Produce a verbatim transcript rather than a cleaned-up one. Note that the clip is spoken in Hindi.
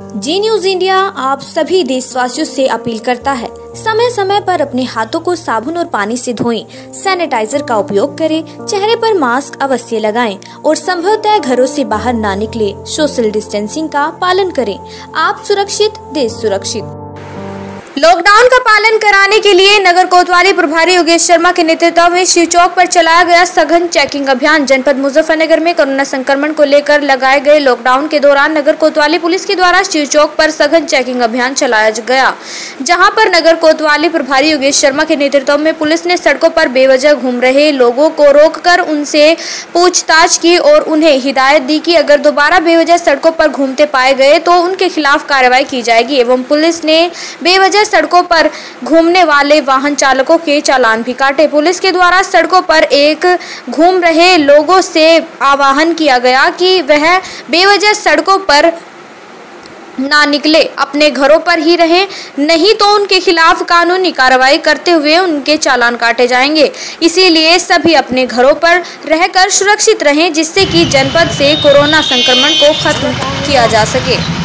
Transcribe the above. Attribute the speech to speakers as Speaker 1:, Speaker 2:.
Speaker 1: जी न्यूज इंडिया आप सभी देशवासियों से अपील करता है, समय समय पर अपने हाथों को साबुन और पानी से धोएं, सैनिटाइजर का उपयोग करें, चेहरे पर मास्क अवश्य लगाएं और संभवतः घरों से बाहर ना निकले। सोशल डिस्टेंसिंग का पालन करें। आप सुरक्षित, देश सुरक्षित। लॉकडाउन का पालन कराने के लिए नगर कोतवाली प्रभारी योगेश शर्मा के नेतृत्व में शिव चौक पर चलाया गया सघन चेकिंग अभियान। जनपद मुजफ्फरनगर में कोरोना संक्रमण को लेकर लगाए गए लॉकडाउन के दौरान नगर कोतवाली पुलिस के द्वारा शिव चौक पर सघन चेकिंग अभियान चलाया गया, जहां पर नगर कोतवाली प्रभारी योगेश शर्मा के नेतृत्व में पुलिस ने सड़कों पर बेवजह घूम रहे लोगों को रोककर उनसे पूछताछ की और उन्हें हिदायत दी कि अगर दोबारा बेवजह सड़कों पर घूमते पाए गए तो उनके खिलाफ कार्रवाई की जाएगी। एवं पुलिस ने बेवजह सड़कों पर घूमने वाले वाहन चालकों के चालान भी काटे। पुलिस के द्वारा सड़कों पर एक घूम रहे लोगों से आह्वान किया गया कि वह बेवजह सड़कों पर ना निकले, अपने घरों पर ही रहें, नहीं तो उनके खिलाफ कानूनी कार्रवाई करते हुए उनके चालान काटे जाएंगे। इसीलिए सभी अपने घरों पर रहकर सुरक्षित रहें, जिससे कि जनपद से कोरोना संक्रमण को खत्म किया जा सके।